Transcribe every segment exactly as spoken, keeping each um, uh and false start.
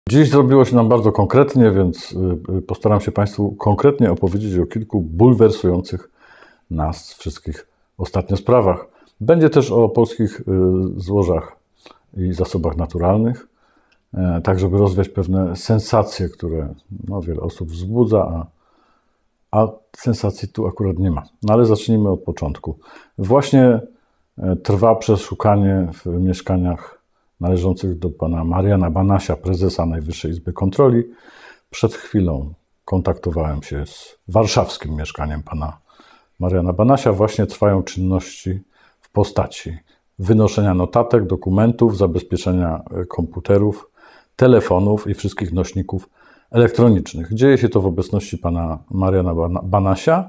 Dziś zrobiło się nam bardzo konkretnie, więc postaram się Państwu konkretnie opowiedzieć o kilku bulwersujących nas wszystkich ostatnio sprawach. Będzie też o polskich złożach i zasobach naturalnych, tak żeby rozwiać pewne sensacje, które no, wiele osób wzbudza, a, a sensacji tu akurat nie ma. No ale zacznijmy od początku. Właśnie trwa przeszukanie w mieszkaniach należących do pana Mariana Banasia, prezesa Najwyższej Izby Kontroli. Przed chwilą kontaktowałem się z warszawskim mieszkaniem pana Mariana Banasia. Właśnie trwają czynności w postaci wynoszenia notatek, dokumentów, zabezpieczenia komputerów, telefonów i wszystkich nośników elektronicznych. Dzieje się to w obecności pana Mariana Banasia.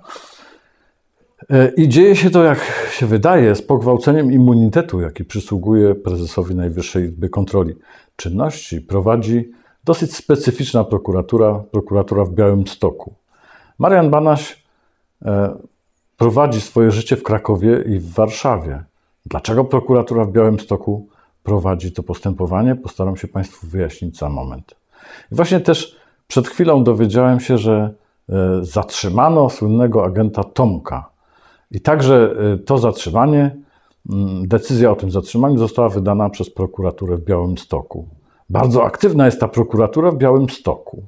I dzieje się to, jak się wydaje, z pogwałceniem immunitetu, jaki przysługuje prezesowi Najwyższej Izby Kontroli. Czynności prowadzi dosyć specyficzna prokuratura, prokuratura w Białymstoku. Marian Banaś prowadzi swoje życie w Krakowie i w Warszawie. Dlaczego prokuratura w Białymstoku prowadzi to postępowanie? Postaram się Państwu wyjaśnić za moment. I właśnie też przed chwilą dowiedziałem się, że zatrzymano słynnego agenta Tomka. I także to zatrzymanie, decyzja o tym zatrzymaniu została wydana przez prokuraturę w Białymstoku. Bardzo aktywna jest ta prokuratura w Białymstoku.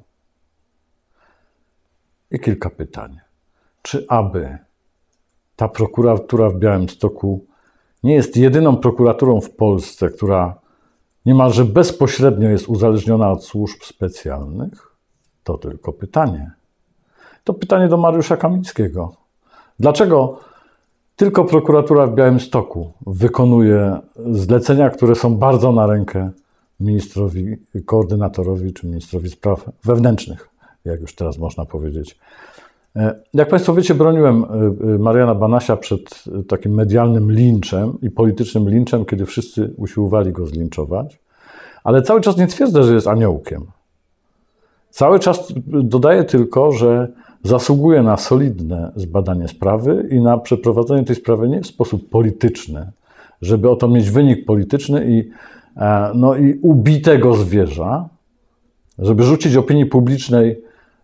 I kilka pytań. Czy aby ta prokuratura w Białymstoku nie jest jedyną prokuraturą w Polsce, która niemalże bezpośrednio jest uzależniona od służb specjalnych? To tylko pytanie. To pytanie do Mariusza Kamińskiego. Dlaczego tylko prokuratura w Białymstoku wykonuje zlecenia, które są bardzo na rękę ministrowi, koordynatorowi czy ministrowi spraw wewnętrznych, jak już teraz można powiedzieć. Jak Państwo wiecie, broniłem Mariana Banasia przed takim medialnym linczem i politycznym linczem, kiedy wszyscy usiłowali go zlinczować, ale cały czas nie twierdzę, że jest aniołkiem. Cały czas dodaję tylko, że zasługuje na solidne zbadanie sprawy i na przeprowadzenie tej sprawy nie w sposób polityczny, żeby oto mieć wynik polityczny i, no i ubitego zwierza, żeby rzucić opinii publicznej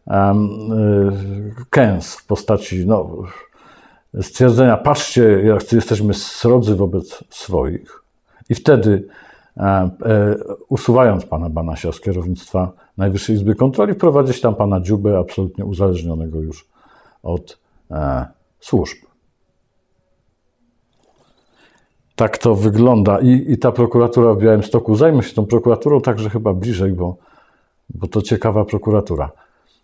kęs w postaci no, stwierdzenia, patrzcie, jak jesteśmy srodzy wobec swoich. I wtedy usuwając pana Banasia z kierownictwa Najwyższej Izby Kontroli, wprowadzić tam pana Dziubę, absolutnie uzależnionego już od e, służb. Tak to wygląda. I, I ta prokuratura w Białymstoku, zajmę się tą prokuraturą także chyba bliżej, bo, bo to ciekawa prokuratura.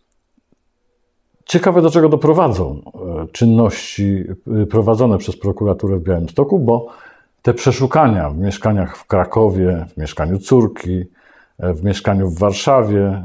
Ciekawe, do czego doprowadzą czynności prowadzone przez prokuraturę w Białymstoku, bo te przeszukania w mieszkaniach w Krakowie, w mieszkaniu córki, w mieszkaniu w Warszawie,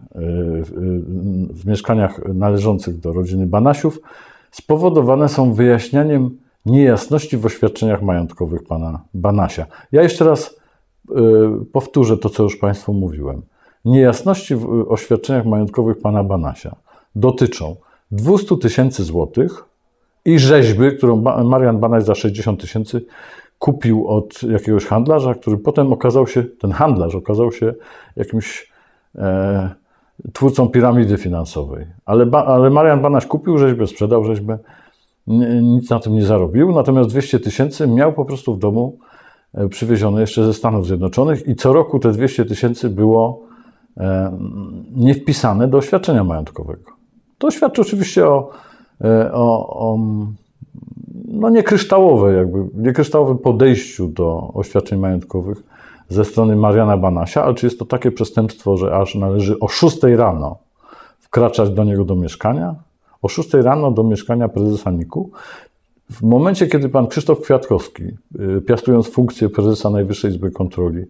w mieszkaniach należących do rodziny Banasiów spowodowane są wyjaśnianiem niejasności w oświadczeniach majątkowych pana Banasia. Ja jeszcze raz powtórzę to, co już Państwu mówiłem. Niejasności w oświadczeniach majątkowych pana Banasia dotyczą dwieście tysięcy złotych i rzeźby, którą Marian Banaś za sześćdziesiąt tysięcy kupił od jakiegoś handlarza, który potem okazał się, ten handlarz okazał się jakimś e, twórcą piramidy finansowej. Ale, ba, ale Marian Banaś kupił rzeźbę, sprzedał rzeźbę, nic na tym nie zarobił, natomiast dwieście tysięcy miał po prostu w domu e, przywiezione jeszcze ze Stanów Zjednoczonych i co roku te dwieście tysięcy było e, nie wpisane do oświadczenia majątkowego. To świadczy oczywiście o, e, o, o no niekryształowe, jakby, niekryształowym podejściu do oświadczeń majątkowych ze strony Mariana Banasia, ale czy jest to takie przestępstwo, że aż należy o szóstej rano wkraczać do niego do mieszkania? O szóstej rano do mieszkania prezesa NIK-u? W momencie, kiedy pan Krzysztof Kwiatkowski, piastując funkcję prezesa Najwyższej Izby Kontroli,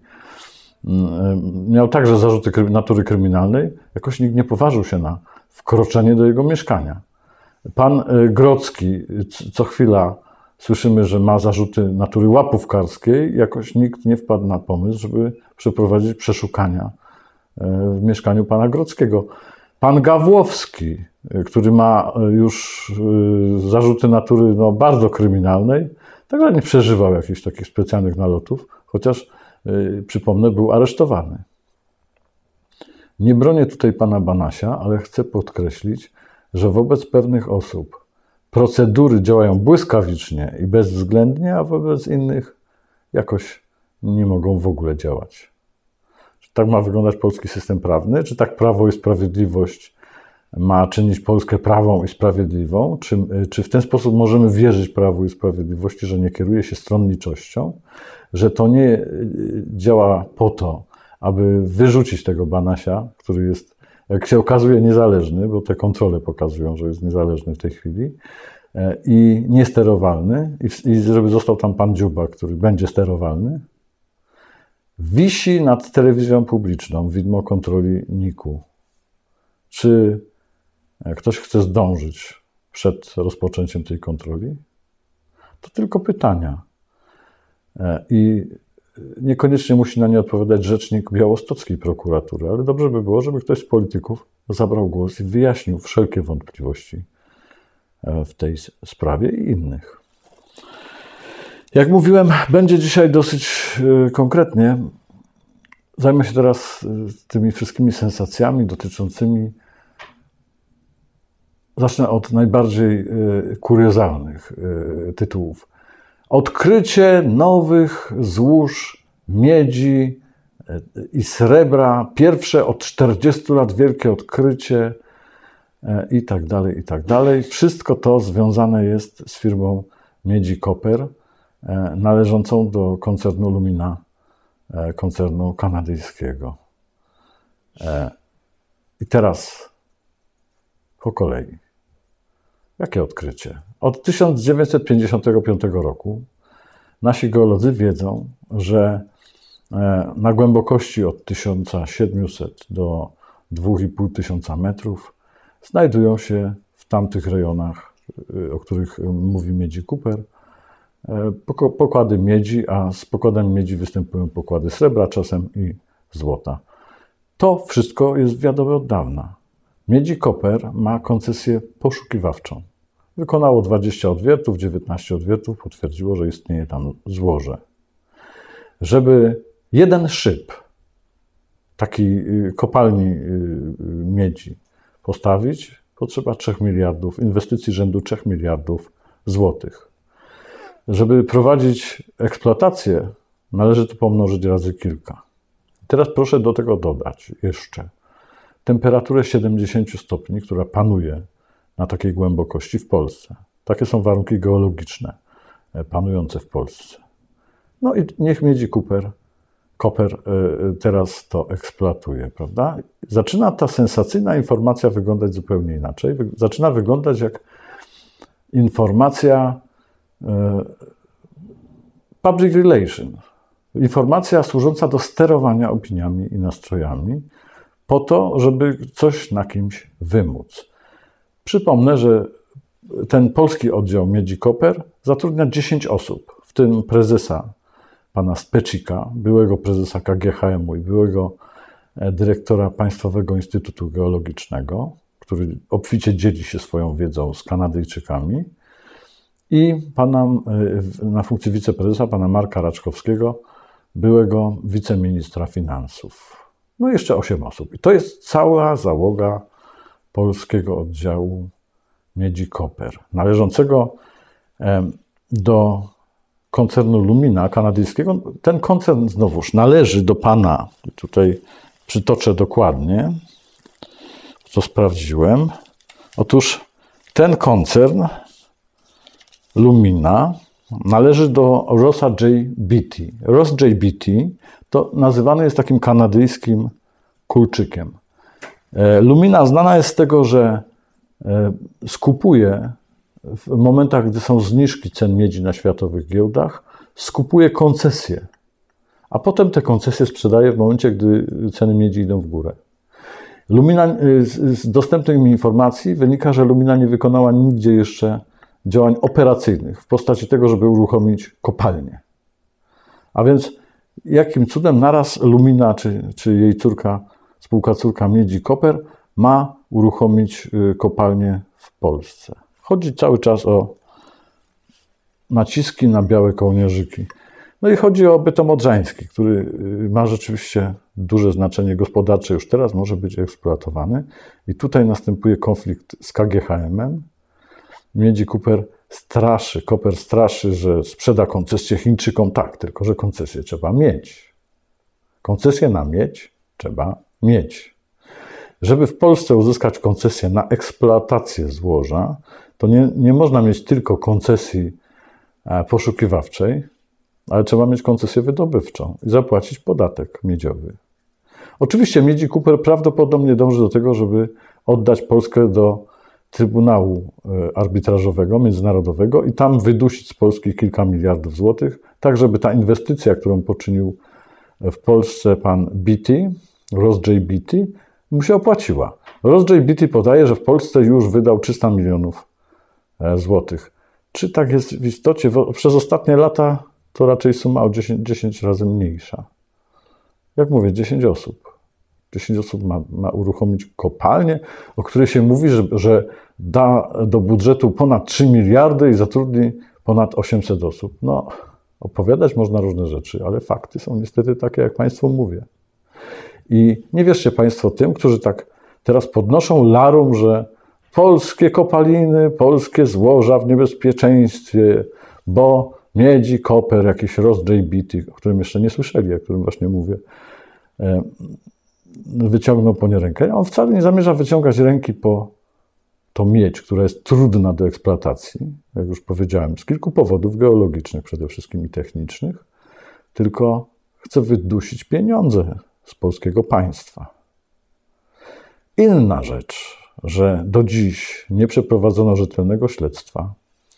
miał także zarzuty natury kryminalnej, jakoś nikt nie poważył się na wkroczenie do jego mieszkania. Pan Grodzki, co chwila słyszymy, że ma zarzuty natury łapówkarskiej. Jakoś nikt nie wpadł na pomysł, żeby przeprowadzić przeszukania w mieszkaniu pana Grodzkiego. Pan Gawłowski, który ma już zarzuty natury no, bardzo kryminalnej, także nie przeżywał jakichś takich specjalnych nalotów, chociaż, przypomnę, był aresztowany. Nie bronię tutaj pana Banasia, ale chcę podkreślić, że wobec pewnych osób procedury działają błyskawicznie i bezwzględnie, a wobec innych jakoś nie mogą w ogóle działać. Czy tak ma wyglądać polski system prawny? Czy tak Prawo i Sprawiedliwość ma czynić Polskę prawą i sprawiedliwą? Czy, czy w ten sposób możemy wierzyć Prawu i Sprawiedliwości, że nie kieruje się stronniczością? Że to nie działa po to, aby wyrzucić tego Banasia, który jest, jak się okazuje, niezależny, bo te kontrole pokazują, że jest niezależny w tej chwili, i niesterowalny, i, i żeby został tam pan Dziuba, który będzie sterowalny, wisi nad telewizją publiczną widmo kontroli niku. Czy ktoś chce zdążyć przed rozpoczęciem tej kontroli? To tylko pytania. I niekoniecznie musi na nie odpowiadać rzecznik białostockiej prokuratury, ale dobrze by było, żeby ktoś z polityków zabrał głos i wyjaśnił wszelkie wątpliwości w tej sprawie i innych. Jak mówiłem, będzie dzisiaj dosyć konkretnie. Zajmę się teraz tymi wszystkimi sensacjami dotyczącymi. Zacznę od najbardziej kuriozalnych tytułów. Odkrycie nowych złóż miedzi i srebra. Pierwsze od czterdziestu lat wielkie odkrycie i tak dalej, i tak dalej. Wszystko to związane jest z firmą Miedzi Copper, należącą do koncernu Lumina, koncernu kanadyjskiego. I teraz po kolei. Jakie odkrycie? Od tysiąc dziewięćset pięćdziesiątego piątego roku nasi geolodzy wiedzą, że na głębokości od tysiąc siedemset do dwóch i pół tysiąca metrów znajdują się w tamtych rejonach, o których mówi Miedzi Copper, pokłady miedzi, a z pokładami miedzi występują pokłady srebra czasem i złota. To wszystko jest wiadome od dawna. Miedzi Copper ma koncesję poszukiwawczą. Wykonało dwadzieścia odwiertów, dziewiętnaście odwiertów, potwierdziło, że istnieje tam złoże. Żeby jeden szyb takiej kopalni miedzi postawić, potrzeba trzech miliardów, inwestycji rzędu trzech miliardów złotych. Żeby prowadzić eksploatację, należy to pomnożyć razy kilka. Teraz proszę do tego dodać jeszcze temperaturę siedemdziesiąt stopni, która panuje na takiej głębokości w Polsce. Takie są warunki geologiczne panujące w Polsce. No i niech Miedzi Copper, Copper teraz to eksploatuje, prawda? Zaczyna ta sensacyjna informacja wyglądać zupełnie inaczej. Zaczyna wyglądać jak informacja public relation. Informacja służąca do sterowania opiniami i nastrojami po to, żeby coś na kimś wymóc. Przypomnę, że ten polski oddział Miedzi Copper zatrudnia dziesięć osób, w tym prezesa pana Specika, byłego prezesa K G H M u i byłego dyrektora Państwowego Instytutu Geologicznego, który obficie dzieli się swoją wiedzą z Kanadyjczykami, i pana, na funkcji wiceprezesa pana Marka Raczkowskiego, byłego wiceministra finansów. No i jeszcze osiem osób. I to jest cała załoga polskiego oddziału Miedzi Copper, należącego do koncernu Lumina kanadyjskiego. Ten koncern znowuż należy do pana, tutaj przytoczę dokładnie, co sprawdziłem. Otóż ten koncern Lumina należy do Rossa J. Beatty. Ross J. Beatty to nazywany jest takim kanadyjskim kulczykiem. Lumina znana jest z tego, że skupuje w momentach, gdy są zniżki cen miedzi na światowych giełdach, skupuje koncesje, a potem te koncesje sprzedaje w momencie, gdy ceny miedzi idą w górę. Lumina, z dostępnych mi informacji wynika, że Lumina nie wykonała nigdzie jeszcze działań operacyjnych w postaci tego, żeby uruchomić kopalnię. A więc jakim cudem naraz Lumina, czy, czy jej córka, spółka córka Miedzi Copper ma uruchomić kopalnię w Polsce? Chodzi cały czas o naciski na białe kołnierzyki. No i chodzi o Bytom Odrzański, który ma rzeczywiście duże znaczenie gospodarcze już teraz, może być eksploatowany. I tutaj następuje konflikt z K G H M-em. Miedzi Cooper straszy, Koper straszy, że sprzeda koncesję Chińczykom. Tak, tylko że koncesję trzeba mieć. Koncesję na miedź trzeba mieć. Żeby w Polsce uzyskać koncesję na eksploatację złoża, to nie, nie można mieć tylko koncesji poszukiwawczej, ale trzeba mieć koncesję wydobywczą i zapłacić podatek miedziowy. Oczywiście Miedzi Cooper prawdopodobnie dąży do tego, żeby oddać Polskę do Trybunału Arbitrażowego, Międzynarodowego i tam wydusić z Polski kilka miliardów złotych, tak żeby ta inwestycja, którą poczynił w Polsce pan Beatty, Ross J. Beatty, mu się opłaciła. Ross J. Beatty podaje, że w Polsce już wydał trzysta milionów złotych. Czy tak jest w istocie? Przez ostatnie lata to raczej suma o dziesięć, dziesięć razy mniejsza. Jak mówię, dziesięć osób. dziesięć osób ma, ma uruchomić kopalnię, o której się mówi, że, że da do budżetu ponad trzy miliardy i zatrudni ponad osiemset osób. No, opowiadać można różne rzeczy, ale fakty są niestety takie, jak Państwu mówię. I nie wierzcie Państwo tym, którzy tak teraz podnoszą larum, że polskie kopaliny, polskie złoża w niebezpieczeństwie, bo Miedzi, Cooper, jakiś Ross J. Beatty, o którym jeszcze nie słyszeli, o którym właśnie mówię, wyciągnął po nie rękę. On wcale nie zamierza wyciągać ręki po tą miedź, która jest trudna do eksploatacji, jak już powiedziałem, z kilku powodów geologicznych przede wszystkim i technicznych, tylko chce wydusić pieniądze z polskiego państwa. Inna rzecz, że do dziś nie przeprowadzono rzetelnego śledztwa.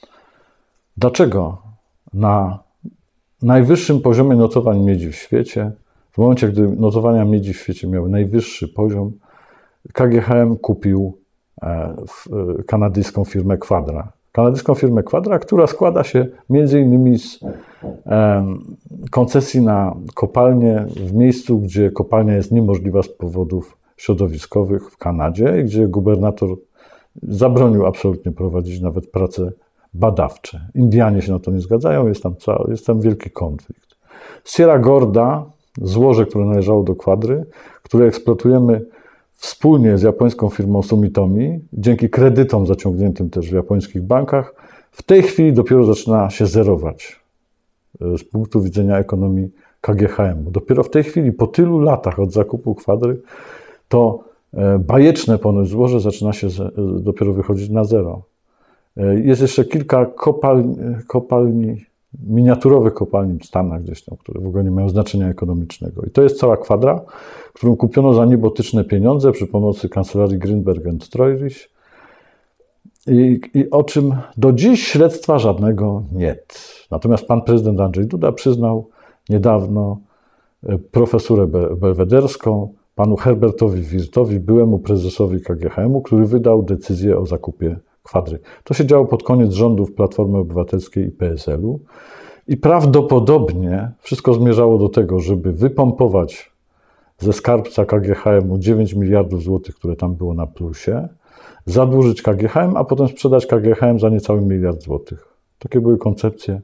Dlaczego na najwyższym poziomie notowań miedzi w świecie, w momencie, gdy notowania miedzi w świecie miały najwyższy poziom, K G H M kupił kanadyjską firmę Quadra. Kanadyjską firmę Quadra, która składa się między innymi z koncesji na kopalnię w miejscu, gdzie kopalnia jest niemożliwa z powodów środowiskowych w Kanadzie i gdzie gubernator zabronił absolutnie prowadzić nawet prace badawcze. Indianie się na to nie zgadzają, jest tam, cały, jest tam wielki konflikt. Sierra Gorda, złoże, które należało do Quadry, które eksploatujemy wspólnie z japońską firmą Sumitomi, dzięki kredytom zaciągniętym też w japońskich bankach, w tej chwili dopiero zaczyna się zerować z punktu widzenia ekonomii K G H M-u. Dopiero w tej chwili, po tylu latach od zakupu Quadry, to bajeczne ponoć złoże zaczyna się dopiero wychodzić na zero. Jest jeszcze kilka kopalni, kopalni miniaturowych kopalni w Stanach gdzieś tam, które w ogóle nie mają znaczenia ekonomicznego. I to jest cała Quadra, którą kupiono za niebotyczne pieniądze przy pomocy kancelarii Greenberg and Treulich. I, I o czym do dziś śledztwa żadnego nie. Natomiast pan prezydent Andrzej Duda przyznał niedawno profesurę belwederską panu Herbertowi Wirtowi, byłemu prezesowi K G H M-u, który wydał decyzję o zakupie Quadry. To się działo pod koniec rządów Platformy Obywatelskiej i P S L-u i prawdopodobnie wszystko zmierzało do tego, żeby wypompować ze skarbca K G H M-u dziewięć miliardów złotych, które tam było na plusie, zadłużyć K G H M, a potem sprzedać K G H M za niecały miliard złotych. Takie były koncepcje,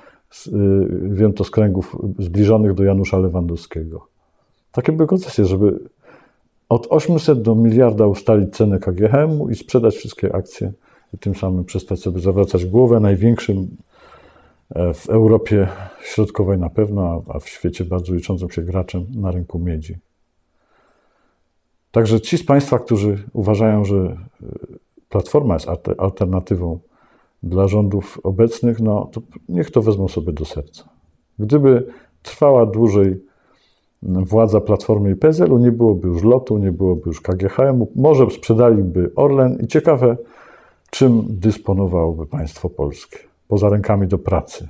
wiem to z kręgów zbliżonych do Janusza Lewandowskiego. Takie były koncepcje, żeby od osiemset do miliarda ustalić cenę K G H M-u i sprzedać wszystkie akcje i tym samym przestać sobie zawracać głowę największym w Europie Środkowej na pewno, a w świecie bardzo liczącym się graczem na rynku miedzi. Także ci z Państwa, którzy uważają, że Platforma jest alternatywą dla rządów obecnych, no to niech to wezmą sobie do serca. Gdyby trwała dłużej władza Platformy i P S L-u, nie byłoby już lotu, nie byłoby już K G H M-u, może sprzedaliby Orlen i ciekawe, czym dysponowałoby państwo polskie, poza rękami do pracy.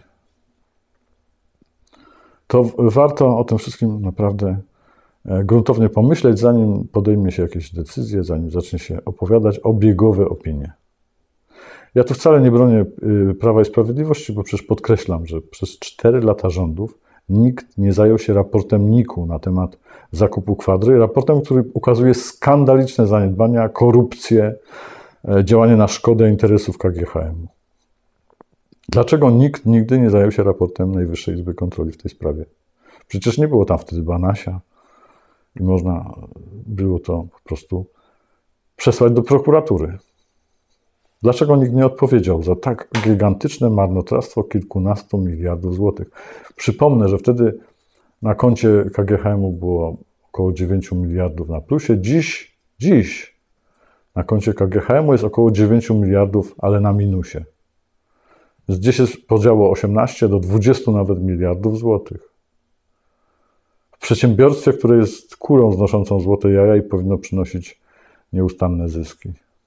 To warto o tym wszystkim naprawdę gruntownie pomyśleć, zanim podejmie się jakieś decyzje, zanim zacznie się opowiadać obiegowe opinie. Ja tu wcale nie bronię Prawa i Sprawiedliwości, bo przecież podkreślam, że przez cztery lata rządów nikt nie zajął się raportem N I K-u na temat zakupu Quadry, raportem, który ukazuje skandaliczne zaniedbania, korupcję, działanie na szkodę interesów K G H M-u. Dlaczego nikt nigdy nie zajął się raportem Najwyższej Izby Kontroli w tej sprawie? Przecież nie było tam wtedy Banasia, i można było to po prostu przesłać do prokuratury. Dlaczego nikt nie odpowiedział za tak gigantyczne marnotrawstwo kilkunastu miliardów złotych? Przypomnę, że wtedy na koncie K G H M-u było około dziewięciu miliardów na plusie. Dziś, dziś na koncie K G H M-u jest około dziewięciu miliardów, ale na minusie. Gdzieś się podziało osiemnaście do dwudziestu nawet miliardów złotych. W przedsiębiorstwie, które jest kurą znoszącą złote jaja i powinno przynosić nieustanne zyski.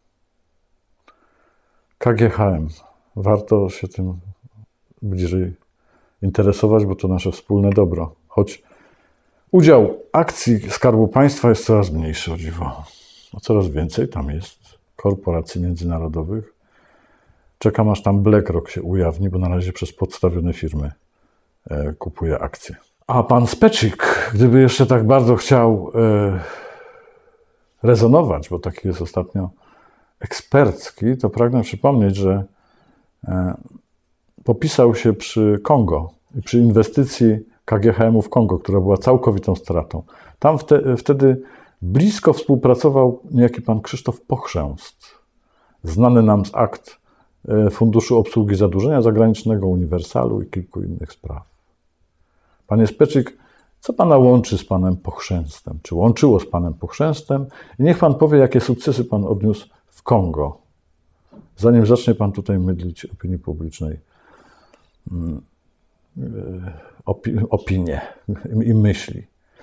K G H M. Warto się tym bliżej interesować, bo to nasze wspólne dobro. Choć udział akcji Skarbu Państwa jest coraz mniejszy, o dziwo. A coraz więcej tam jest korporacji międzynarodowych. Czekam, aż tam BlackRock się ujawni, bo na razie przez podstawione firmy e, kupuje akcje. A pan Speczyk, gdyby jeszcze tak bardzo chciał e, rezonować, bo taki jest ostatnio ekspercki, to pragnę przypomnieć, że e, popisał się przy Kongo i przy inwestycji K G H M-u w Kongo, która była całkowitą stratą. Tam wte, wtedy blisko współpracował niejaki pan Krzysztof Pochrzęst, znany nam z akt e, Funduszu Obsługi Zadłużenia Zagranicznego, Uniwersalu i kilku innych spraw. Panie Speczyk, co pana łączy z panem Pochrzęstem? Czy łączyło z panem Pochrzęstem? I niech pan powie, jakie sukcesy pan odniósł w Kongo, zanim zacznie pan tutaj mydlić opinii publicznej opi opinie i myśli.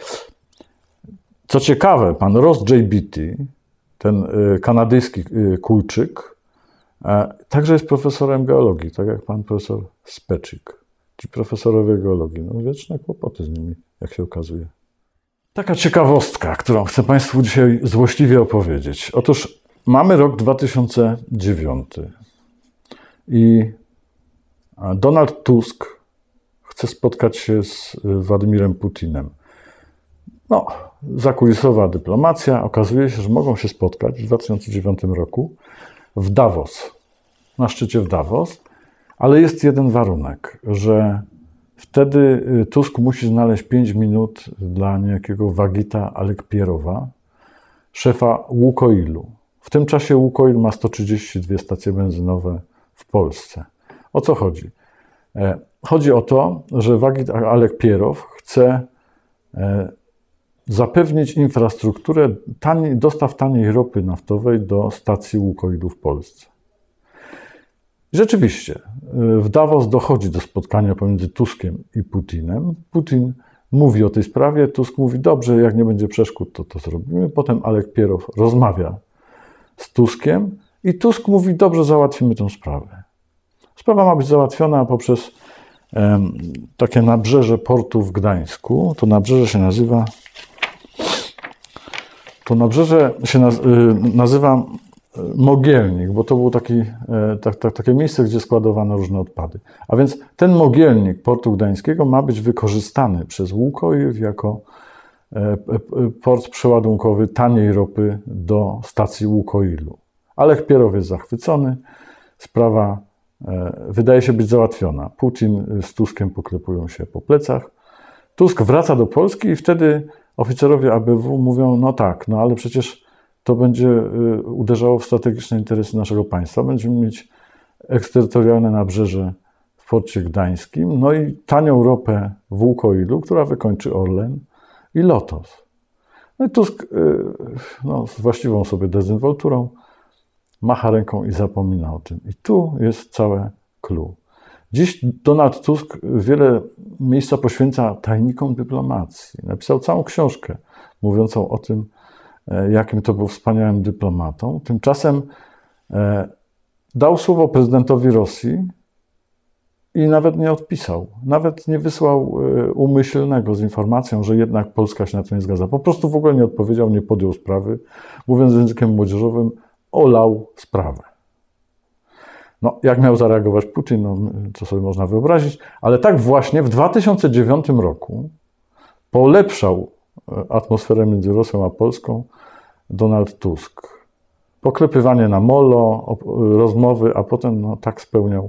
Co ciekawe, pan Ross J B T, ten kanadyjski Kujczyk, także jest profesorem geologii, tak jak pan profesor Speczyk. Ci profesorowie geologii, no wieczne kłopoty z nimi, jak się okazuje. Taka ciekawostka, którą chcę państwu dzisiaj złośliwie opowiedzieć. Otóż mamy rok dwa tysiące dziewiąty i Donald Tusk chce spotkać się z Władimirem Putinem. No, zakulisowa dyplomacja. Okazuje się, że mogą się spotkać w dwa tysiące dziewiątym roku w Davos, na szczycie w Davos, ale jest jeden warunek, że wtedy Tusk musi znaleźć pięć minut dla niejakiego Wagita Alekpierowa, szefa Łukoilu. W tym czasie Łukoil ma sto trzydzieści dwie stacje benzynowe w Polsce. O co chodzi? Chodzi o to, że Wagit Alekpierow chce zapewnić infrastrukturę taniej, dostaw taniej ropy naftowej do stacji Łukoilu w Polsce. Rzeczywiście, w Davos dochodzi do spotkania pomiędzy Tuskiem i Putinem. Putin mówi o tej sprawie, Tusk mówi, dobrze, jak nie będzie przeszkód, to to zrobimy. Potem Alekpierow rozmawia z Tuskiem i Tusk mówi, dobrze, załatwimy tę sprawę. Sprawa ma być załatwiona poprzez um, takie nabrzeże portu w Gdańsku. To nabrzeże się nazywa to nabrzeże się naz, y, nazywa Mogielnik, bo to było taki, tak, tak, takie miejsce, gdzie składowano różne odpady. A więc ten Mogielnik portu gdańskiego ma być wykorzystany przez Łukoil jako port przeładunkowy taniej ropy do stacji Łukoilu. Alekpierow jest zachwycony, sprawa wydaje się być załatwiona. Putin z Tuskiem poklepują się po plecach. Tusk wraca do Polski i wtedy oficerowie A B W mówią, no tak, no ale przecież to będzie uderzało w strategiczne interesy naszego państwa. Będziemy mieć eksterytorialne nabrzeże w porcie gdańskim, no i tanią ropę w Łukoilu, która wykończy Orlen i Lotos. No i Tusk no, z właściwą sobie dezynwolturą macha ręką i zapomina o tym. I tu jest całe clue. Dziś Donald Tusk wiele miejsca poświęca tajnikom dyplomacji. Napisał całą książkę mówiącą o tym, jakim to był wspaniałym dyplomatą. Tymczasem e, dał słowo prezydentowi Rosji i nawet nie odpisał. Nawet nie wysłał e, umyślnego z informacją, że jednak Polska się na to nie zgadza. Po prostu w ogóle nie odpowiedział, nie podjął sprawy. Mówiąc językiem młodzieżowym, olał sprawę. No, jak miał zareagować Putin, no, to sobie można wyobrazić. Ale tak właśnie w dwa tysiące dziewiątym roku polepszał atmosferę między Rosją a Polską Donald Tusk. Poklepywanie na molo, rozmowy, a potem no, tak spełniał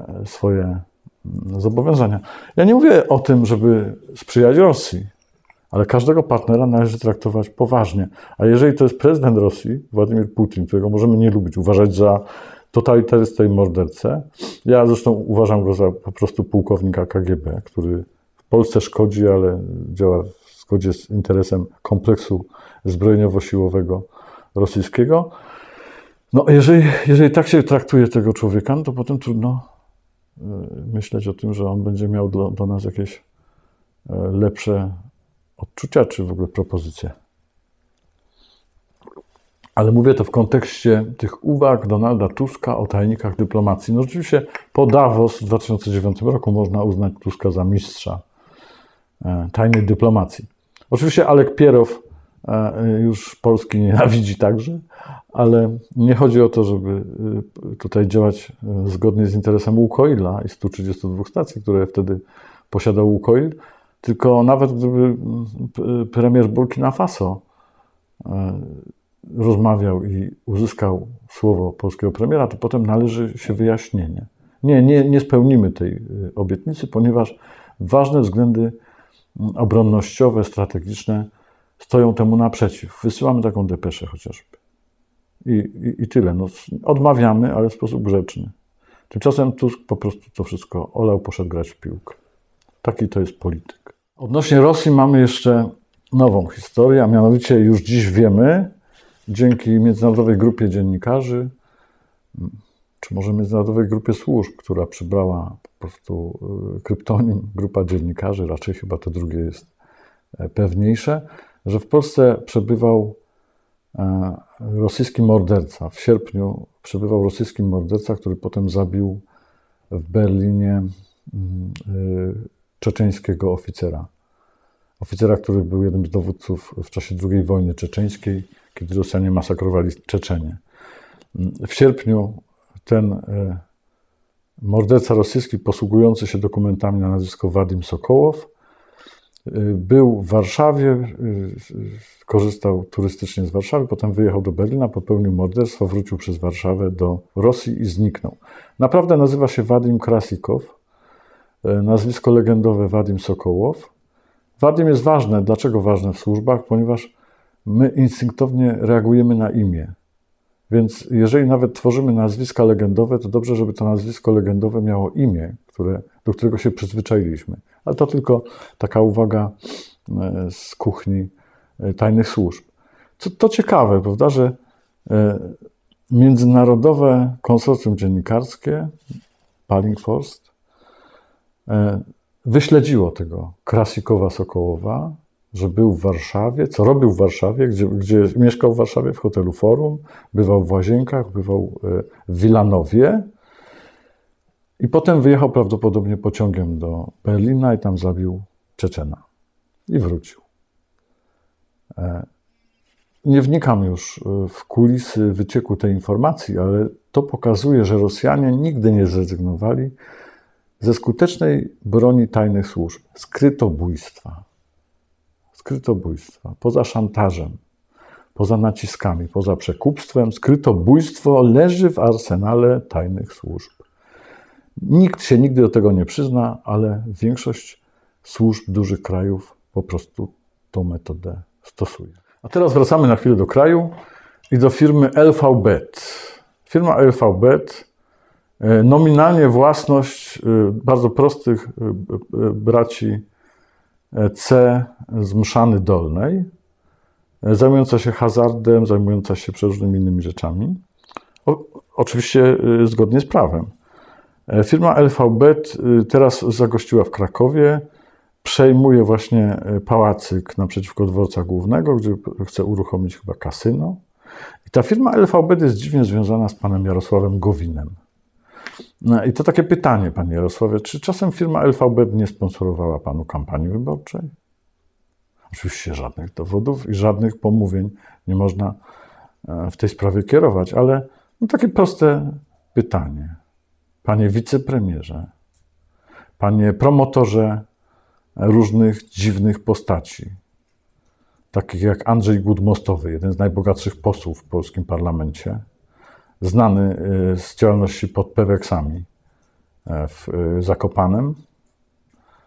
swoje zobowiązania. Ja nie mówię o tym, żeby sprzyjać Rosji, ale każdego partnera należy traktować poważnie. A jeżeli to jest prezydent Rosji, Władimir Putin, którego możemy nie lubić, uważać za totalitarystę i mordercę, ja zresztą uważam go za po prostu pułkownika K G B, który w Polsce szkodzi, ale działa w zgodzie z interesem kompleksu zbrojeniowo-siłowego rosyjskiego. No, jeżeli, jeżeli tak się traktuje tego człowieka, no to potem trudno myśleć o tym, że on będzie miał do, do nas jakieś lepsze odczucia, czy w ogóle propozycje. Ale mówię to w kontekście tych uwag Donalda Tuska o tajnikach dyplomacji. No rzeczywiście po Davos w dwa tysiące dziewiątym roku można uznać Tuska za mistrza tajnej dyplomacji. Oczywiście Alek Pierow już Polski nienawidzi także, ale nie chodzi o to, żeby tutaj działać zgodnie z interesem Łukoila i stu trzydziestu dwóch stacji, które wtedy posiadał Łukoil, tylko nawet gdyby premier Burkina Faso rozmawiał i uzyskał słowo polskiego premiera, to potem należy się wyjaśnienie. Nie, nie, nie spełnimy tej obietnicy, ponieważ ważne względy obronnościowe, strategiczne stoją temu naprzeciw. Wysyłamy taką depeszę chociażby. I, i, i tyle. No, odmawiamy, ale w sposób grzeczny. Tymczasem Tusk po prostu to wszystko olał, poszedł grać w piłkę. Taki to jest polityk. Odnośnie Rosji mamy jeszcze nową historię, a mianowicie już dziś wiemy, dzięki Międzynarodowej Grupie Dziennikarzy, czy może Międzynarodowej Grupie Służb, która przybrała po prostu kryptonim Grupa Dziennikarzy, raczej chyba to drugie jest pewniejsze, że w Polsce przebywał rosyjski morderca. W sierpniu przebywał rosyjski morderca, który potem zabił w Berlinie czeczeńskiego oficera. Oficera, który był jednym z dowódców w czasie drugiej wojny czeczeńskiej, kiedy Rosjanie masakrowali Czeczenię. W sierpniu ten morderca rosyjski, posługujący się dokumentami na nazwisko Wadim Sokołow, był w Warszawie, korzystał turystycznie z Warszawy, potem wyjechał do Berlina, popełnił morderstwo, wrócił przez Warszawę do Rosji i zniknął. Naprawdę nazywa się Wadim Krasikow, nazwisko legendowe Wadim Sokołow. Wadim jest ważne. Dlaczego ważne w służbach? Ponieważ my instynktownie reagujemy na imię. Więc jeżeli nawet tworzymy nazwiska legendowe, to dobrze, żeby to nazwisko legendowe miało imię, które, do którego się przyzwyczailiśmy. Ale to tylko taka uwaga z kuchni tajnych służb. Co, to ciekawe, prawda, że międzynarodowe konsorcjum dziennikarskie, Palingforst, wyśledziło tego Krasikowa Sokołowa, że był w Warszawie, co robił w Warszawie, gdzie, gdzie mieszkał w Warszawie w hotelu Forum, bywał w Łazienkach, bywał w Wilanowie i potem wyjechał prawdopodobnie pociągiem do Berlina i tam zabił Czeczena i wrócił. Nie wnikam już w kulisy wycieku tej informacji, ale to pokazuje, że Rosjanie nigdy nie zrezygnowali ze skutecznej broni tajnych służb, skrytobójstwa. Skrytobójstwa, poza szantażem, poza naciskami, poza przekupstwem, skrytobójstwo leży w arsenale tajnych służb. Nikt się nigdy do tego nie przyzna, ale większość służb dużych krajów po prostu tą metodę stosuje. A teraz wracamy na chwilę do kraju i do firmy L V Bet. Firma L V Bet, nominalnie własność bardzo prostych braci C z Mszany Dolnej, zajmująca się hazardem, zajmująca się przeróżnymi innymi rzeczami. O, oczywiście zgodnie z prawem. Firma L V Bet teraz zagościła w Krakowie, przejmuje właśnie pałacyk naprzeciwko dworca głównego, gdzie chce uruchomić chyba kasyno. I ta firma L V Bet jest dziwnie związana z panem Jarosławem Gowinem. No i to takie pytanie, panie Jarosławie, czy czasem firma L V Bet nie sponsorowała panu kampanii wyborczej? Oczywiście żadnych dowodów i żadnych pomówień nie można w tej sprawie kierować, ale no takie proste pytanie. Panie wicepremierze, panie promotorze różnych dziwnych postaci, takich jak Andrzej Gut-Mostowy, jeden z najbogatszych posłów w polskim parlamencie, znany z działalności pod Peweksami w Zakopanem.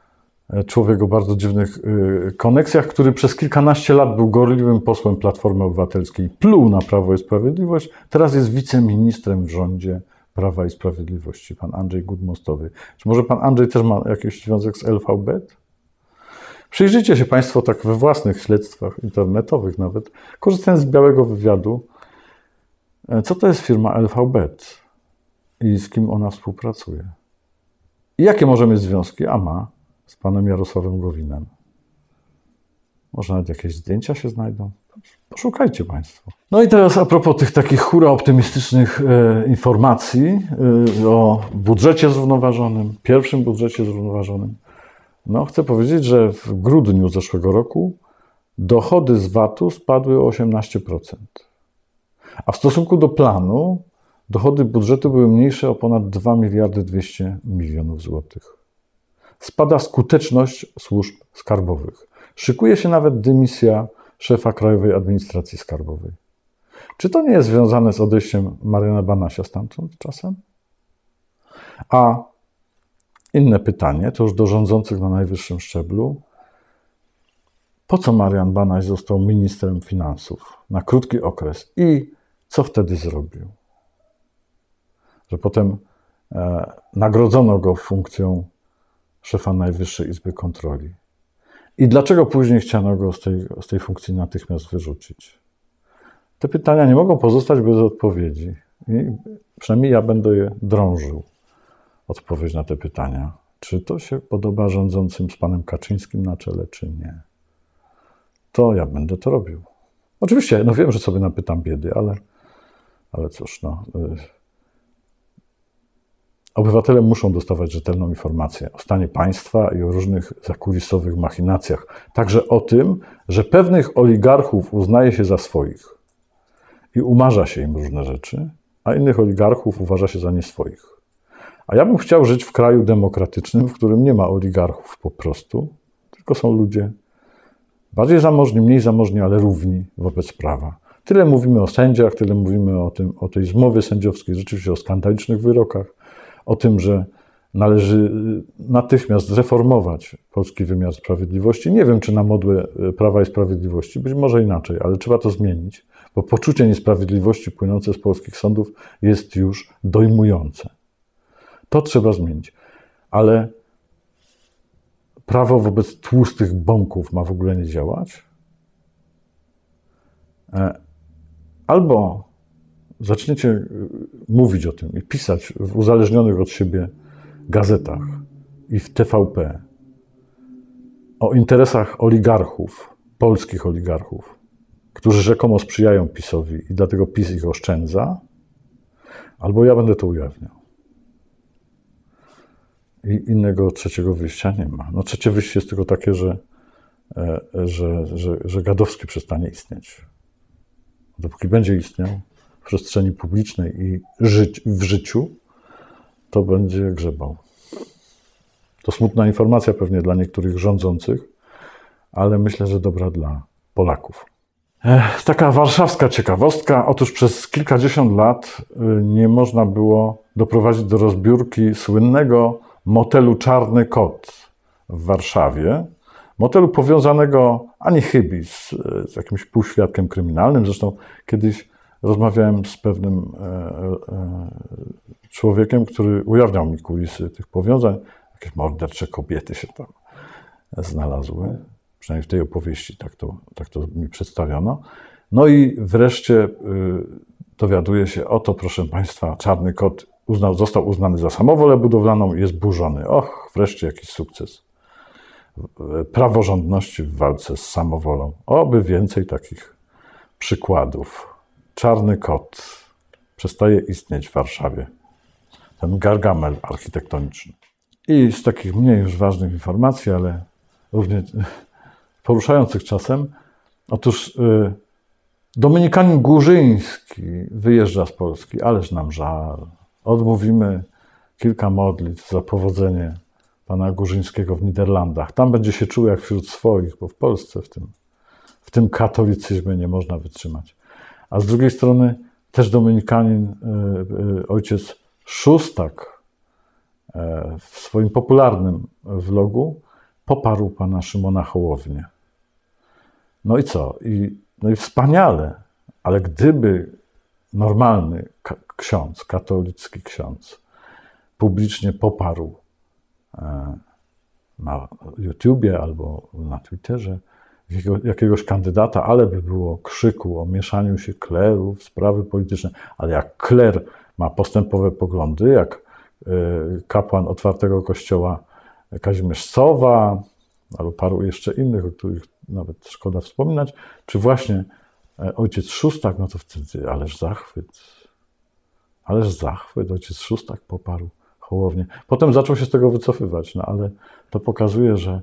człowiek o bardzo dziwnych koneksjach, który przez kilkanaście lat był gorliwym posłem Platformy Obywatelskiej, pluł na Prawo i Sprawiedliwość, teraz jest wiceministrem w rządzie Prawa i Sprawiedliwości, pan Andrzej Gut-Mostowy. Czy może pan Andrzej też ma jakiś związek z L V B? Przyjrzyjcie się Państwo tak we własnych śledztwach internetowych nawet, korzystając z białego wywiadu, co to jest firma L V B i z kim ona współpracuje. I jakie może mieć związki, a ma, z panem Jarosławem Gowinem. Może nawet jakieś zdjęcia się znajdą. Poszukajcie Państwo. No i teraz a propos tych takich hura optymistycznych e, informacji e, o budżecie zrównoważonym, pierwszym budżecie zrównoważonym. No chcę powiedzieć, że w grudniu zeszłego roku dochody z V A T-u spadły o osiemnaście procent. A w stosunku do planu dochody budżetu były mniejsze o ponad dwa miliardy dwieście milionów złotych. Spada skuteczność służb skarbowych. Szykuje się nawet dymisja szefa Krajowej Administracji Skarbowej. Czy to nie jest związane z odejściem Mariana Banasia stamtąd czasem? A inne pytanie, to już do rządzących na najwyższym szczeblu. Po co Marian Banaś został ministrem finansów na krótki okres i co wtedy zrobił? Że potem e, nagrodzono go funkcją szefa Najwyższej Izby Kontroli. I dlaczego później chciano go z tej, z tej funkcji natychmiast wyrzucić? Te pytania nie mogą pozostać bez odpowiedzi. I przynajmniej ja będę je drążył. Odpowiedź na te pytania. Czy to się podoba rządzącym z panem Kaczyńskim na czele, czy nie? To ja będę to robił. Oczywiście, no wiem, że sobie napytam biedy, ale, ale cóż, no... Obywatele muszą dostawać rzetelną informację o stanie państwa i o różnych zakulisowych machinacjach. Także o tym, że pewnych oligarchów uznaje się za swoich i umarza się im różne rzeczy, a innych oligarchów uważa się za nieswoich. A ja bym chciał żyć w kraju demokratycznym, w którym nie ma oligarchów po prostu, tylko są ludzie bardziej zamożni, mniej zamożni, ale równi wobec prawa. Tyle mówimy o sędziach, tyle mówimy o, tym, o tej zmowie sędziowskiej, rzeczywiście o skandalicznych wyrokach, o tym, że należy natychmiast zreformować polski wymiar sprawiedliwości. Nie wiem, czy na modłę Prawa i Sprawiedliwości, być może inaczej, ale trzeba to zmienić, bo poczucie niesprawiedliwości płynące z polskich sądów jest już dojmujące. To trzeba zmienić, ale prawo wobec tłustych bąków ma w ogóle nie działać? Albo zaczniecie mówić o tym i pisać w uzależnionych od siebie gazetach i w T V P o interesach oligarchów, polskich oligarchów, którzy rzekomo sprzyjają PiS-owi i dlatego PiS ich oszczędza, albo ja będę to ujawniał. I innego trzeciego wyjścia nie ma. No trzecie wyjście jest tylko takie, że, że, że, że Gadowski przestanie istnieć. Dopóki będzie istniał w przestrzeni publicznej i żyć, w życiu, to będzie grzebał. To smutna informacja pewnie dla niektórych rządzących, ale myślę, że dobra dla Polaków. Ech, taka warszawska ciekawostka. Otóż przez kilkadziesiąt lat nie można było doprowadzić do rozbiórki słynnego motelu Czarny Kot w Warszawie. Motelu powiązanego ani chybi z, z jakimś półświadkiem kryminalnym. Zresztą kiedyś rozmawiałem z pewnym e, e, człowiekiem, który ujawniał mi kulisy tych powiązań. Jakieś mordercze kobiety się tam znalazły. Przynajmniej w tej opowieści tak to, tak to mi przedstawiono. No i wreszcie y, dowiaduje się, oto proszę Państwa, Czarny Kot uznał, został uznany za samowolę budowlaną i jest burzony. Och, wreszcie jakiś sukces. Praworządności w walce z samowolą. Oby więcej takich przykładów. Czarny Kot przestaje istnieć w Warszawie. Ten gargamel architektoniczny. I z takich mniej już ważnych informacji, ale równie poruszających czasem, otóż y, Dominikanin Górzyński wyjeżdża z Polski, ależ nam żal. Odmówimy kilka modlitw za powodzenie pana Górzyńskiego w Niderlandach. Tam będzie się czuł jak wśród swoich, bo w Polsce w tym, w tym katolicyzmie nie można wytrzymać. A z drugiej strony też Dominikanin, y, y, ojciec Szóstak, y, w swoim popularnym vlogu poparł pana Szymona Hołownię. No i co? I, no i wspaniale, ale gdyby normalny ka- ksiądz, katolicki ksiądz publicznie poparł e, na YouTubie albo na Twitterze jakiego, jakiegoś kandydata, ale by było krzyku o mieszaniu się kleru w sprawy polityczne, ale jak kler ma postępowe poglądy, jak e, kapłan Otwartego Kościoła Kazimierz Sowa, albo paru jeszcze innych, o których nawet szkoda wspominać, czy właśnie ojciec Szustak, no to wtedy ależ zachwyt. Ależ zachwyt, ojciec Szustak poparł Hołownię. Potem zaczął się z tego wycofywać, no ale to pokazuje, że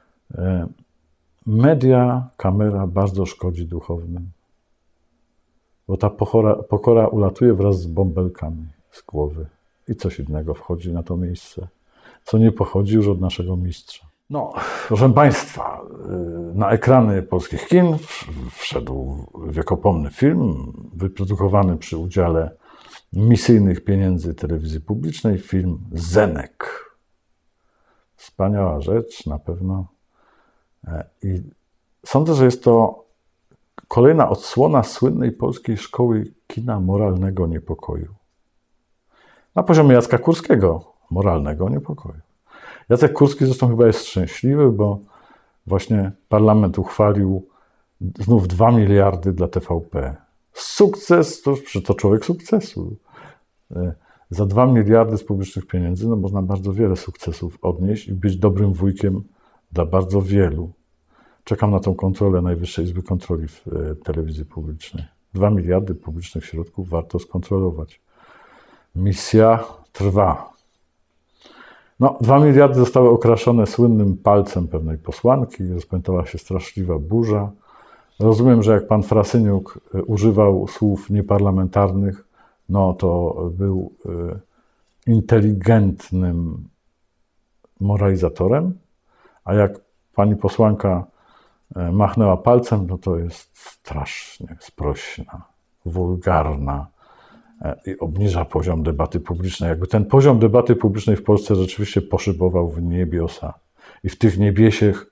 media, kamera bardzo szkodzi duchownym. Bo ta pokora, pokora ulatuje wraz z bąbelkami z głowy i coś innego wchodzi na to miejsce, co nie pochodzi już od naszego mistrza. No, proszę Państwa, na ekrany polskich kin wszedł wiekopomny film wyprodukowany przy udziale misyjnych pieniędzy telewizji publicznej, film Zenek. Wspaniała rzecz, na pewno. I sądzę, że jest to kolejna odsłona słynnej polskiej szkoły kina moralnego niepokoju. Na poziomie Jacka Kurskiego, moralnego niepokoju. Jacek Kurski zresztą chyba jest szczęśliwy, bo właśnie parlament uchwalił znów dwa miliardy dla T V P. Sukces, to, to człowiek sukcesu. Za dwa miliardy z publicznych pieniędzy no można bardzo wiele sukcesów odnieść i być dobrym wujkiem dla bardzo wielu. Czekam na tą kontrolę Najwyższej Izby Kontroli w telewizji publicznej. Dwa miliardy publicznych środków warto skontrolować. Misja trwa. No, dwa miliardy zostały okraszone słynnym palcem pewnej posłanki, rozpętała się straszliwa burza. Rozumiem, że jak pan Frasyniuk używał słów nieparlamentarnych, no to był inteligentnym moralizatorem, a jak pani posłanka machnęła palcem, no to jest strasznie sprośna, wulgarna i obniża poziom debaty publicznej. Jakby ten poziom debaty publicznej w Polsce rzeczywiście poszybował w niebiosa i w tych niebiesiech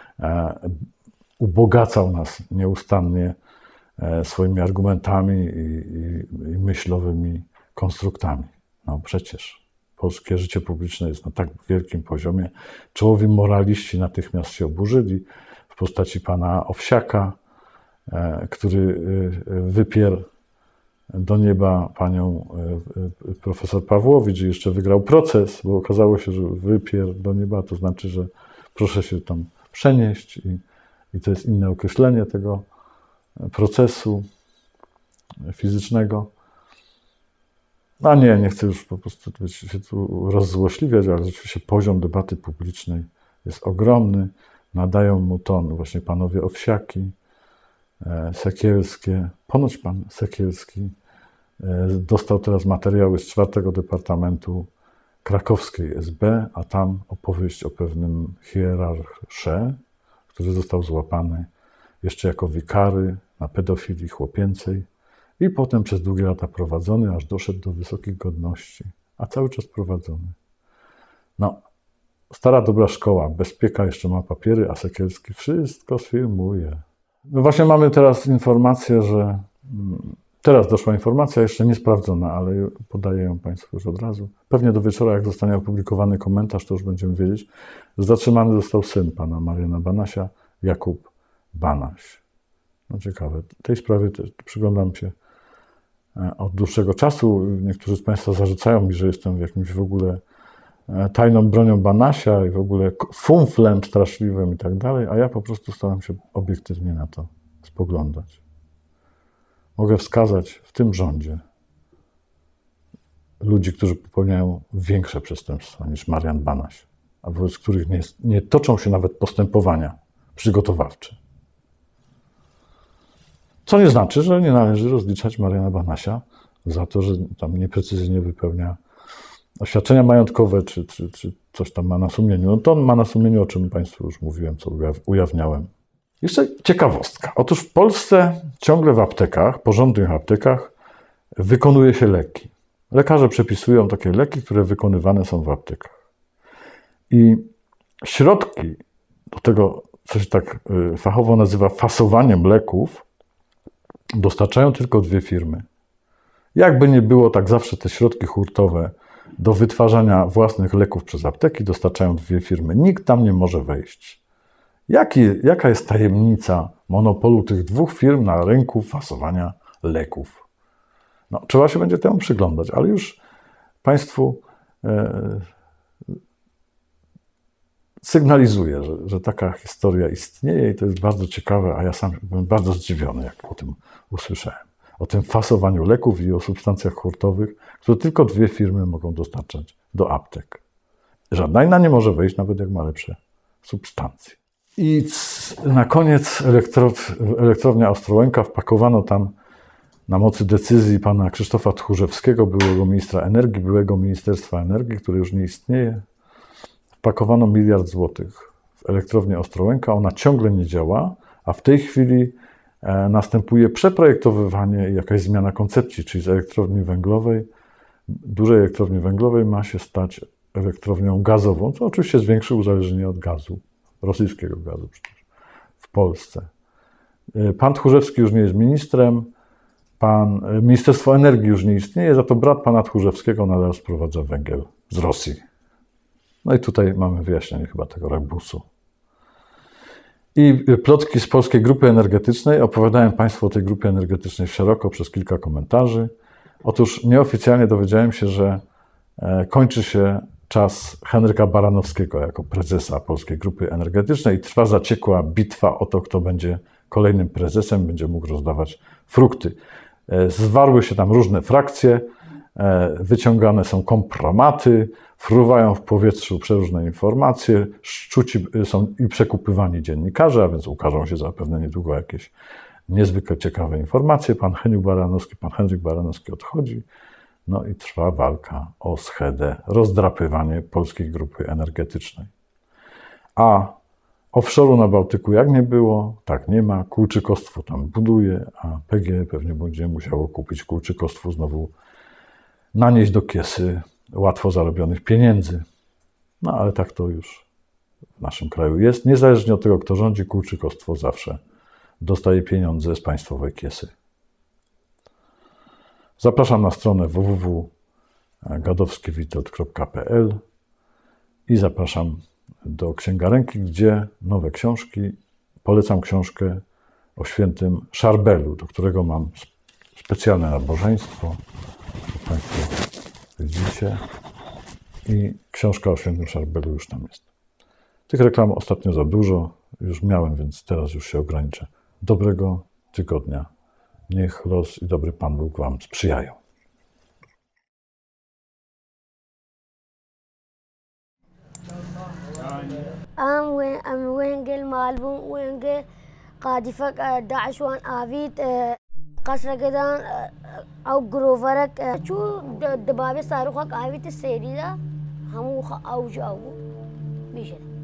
ubogacał nas nieustannie swoimi argumentami i, i, i myślowymi konstruktami. No przecież polskie życie publiczne jest na tak wielkim poziomie. Czołowi moraliści natychmiast się oburzyli w postaci pana Owsiaka, który wypierł do nieba panią profesor Pawłowicz i jeszcze wygrał proces, bo okazało się, że wypierł do nieba, to znaczy, że proszę się tam przenieść i, i to jest inne określenie tego procesu fizycznego. A nie, nie chcę już po prostu się tu rozzłośliwiać, ale rzeczywiście poziom debaty publicznej jest ogromny. Nadają mu ton właśnie panowie Owsiaki, Sekielskie. Ponoć pan Sekielski dostał teraz materiały z czwartego Departamentu Krakowskiej S B, a tam opowieść o pewnym hierarsze, który został złapany jeszcze jako wikary na pedofilii chłopięcej i potem przez długie lata prowadzony, aż doszedł do wysokich godności, a cały czas prowadzony. No, stara dobra szkoła, bezpieka jeszcze ma papiery, a Sekielski wszystko sfilmuje. No właśnie mamy teraz informację, że teraz doszła informacja, jeszcze nie sprawdzona, ale podaję ją Państwu już od razu. Pewnie do wieczora, jak zostanie opublikowany komentarz, to już będziemy wiedzieć, że zatrzymany został syn pana Mariana Banasia, Jakub Banaś. No ciekawe. Tej sprawie też przyglądam się od dłuższego czasu. Niektórzy z Państwa zarzucają mi, że jestem jakimś w ogóle tajną bronią Banasia i w ogóle fumflem straszliwym i tak dalej, a ja po prostu staram się obiektywnie na to spoglądać. Mogę wskazać w tym rządzie ludzi, którzy popełniają większe przestępstwa niż Marian Banaś, a wobec których nie, nie toczą się nawet postępowania przygotowawcze. Co nie znaczy, że nie należy rozliczać Mariana Banasia za to, że tam nieprecyzyjnie wypełnia oświadczenia majątkowe, czy, czy, czy coś tam ma na sumieniu. No to on ma na sumieniu, o czym Państwu już mówiłem, co ujawniałem. Jeszcze ciekawostka. Otóż w Polsce ciągle w aptekach, porządnych aptekach, wykonuje się leki. Lekarze przepisują takie leki, które wykonywane są w aptekach. I środki do tego, co się tak fachowo nazywa fasowaniem leków, dostarczają tylko dwie firmy. Jakby nie było, tak zawsze te środki hurtowe do wytwarzania własnych leków przez apteki dostarczają dwie firmy. Nikt tam nie może wejść. Jaki, jaka jest tajemnica monopolu tych dwóch firm na rynku fasowania leków? No, trzeba się będzie temu przyglądać, ale już Państwu e, sygnalizuję, że, że taka historia istnieje i to jest bardzo ciekawe, a ja sam byłem bardzo zdziwiony, jak o tym usłyszałem. O tym fasowaniu leków i o substancjach hurtowych, które tylko dwie firmy mogą dostarczać do aptek. Żadna inna nie może wejść, nawet jak ma lepsze substancje. I na koniec elektrownia Ostrołęka. Wpakowano tam na mocy decyzji pana Krzysztofa Tchórzewskiego, byłego ministra energii, byłego Ministerstwa Energii, które już nie istnieje. Wpakowano miliard złotych w elektrownię Ostrołęka. Ona ciągle nie działa, a w tej chwili następuje przeprojektowywanie i jakaś zmiana koncepcji, czyli z elektrowni węglowej, dużej elektrowni węglowej ma się stać elektrownią gazową, co oczywiście zwiększy uzależnienie od gazu, rosyjskiego gazu przecież, w Polsce. Pan Tchórzewski już nie jest ministrem, pan, Ministerstwo Energii już nie istnieje, za to brat pana Tchórzewskiego nadal sprowadza węgiel z Rosji. No i tutaj mamy wyjaśnienie chyba tego rebusu. I plotki z Polskiej Grupy Energetycznej. Opowiadałem Państwu o tej grupie energetycznej szeroko przez kilka komentarzy. Otóż nieoficjalnie dowiedziałem się, że kończy się czas Henryka Baranowskiego jako prezesa Polskiej Grupy Energetycznej i trwa zaciekła bitwa o to, kto będzie kolejnym prezesem, będzie mógł rozdawać frukty. Zwarły się tam różne frakcje, wyciągane są kompromaty, fruwają w powietrzu przeróżne informacje, szczuci są i przekupywani dziennikarze, a więc ukażą się zapewne niedługo jakieś niezwykle ciekawe informacje. Pan Heniu Baranowski, pan Henryk Baranowski odchodzi, no i trwa walka o schedę, rozdrapywanie Polskiej Grupy Energetycznej. A offshore'u na Bałtyku jak nie było, tak nie ma, Kulczykostwo tam buduje, a P G E pewnie będzie musiało kupić Kulczykostwu znowu, nanieść do kiesy łatwo zarobionych pieniędzy. No ale tak to już w naszym kraju jest. Niezależnie od tego, kto rządzi, Kulczykostwo zawsze dostaje pieniądze z państwowej kiesy. Zapraszam na stronę w w w kropka gadowskiewitold kropka p l i zapraszam do księgarenki, gdzie nowe książki. Polecam książkę o świętym Szarbelu, do którego mam specjalne nabożeństwo. Państwo widzicie. I książka o świętym Szarbelu już tam jest. Tych reklam ostatnio za dużo już miałem, więc teraz już się ograniczę. Dobrego tygodnia. Niech los i dobry Pan Bóg Wam sprzyjają. أم وين أم وين قل مالبون وين قل قادفك داعش وان آفيت قصر قدان أو جروفرك شو دبابة صاروخك آفيت السيري ده همو أو جو بيشل